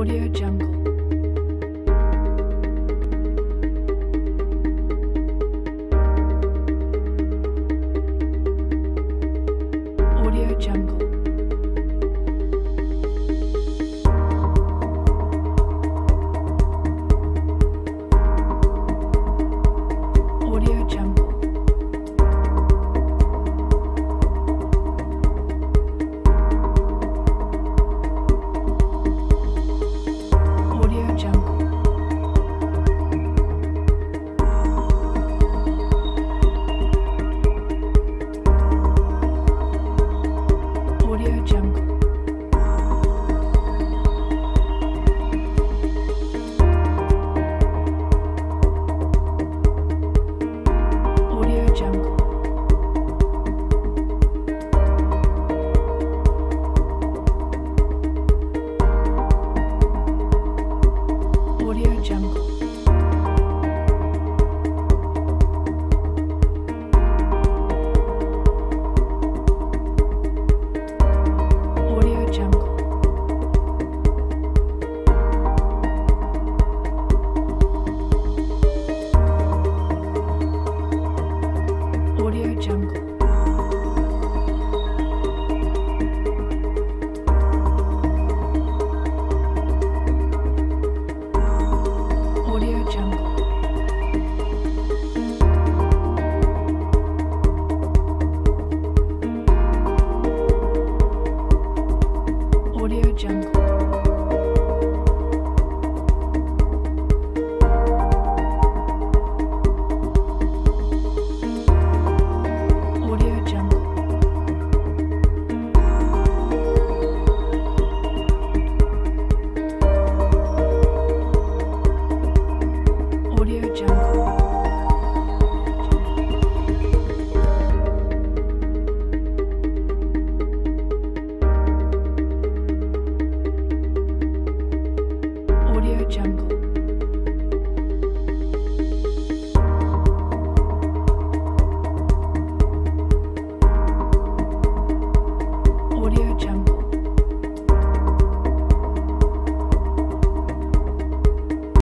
Audio Jungle. Audio Jungle. Audio Jungle. Audio Jungle. Audio Jungle. Audio Jungle. Audio Jungle. Audio Jungle. Audio Jungle. Audio Jungle. Audio Jungle. Audio Jungle. Audio Jungle. Audio Jungle.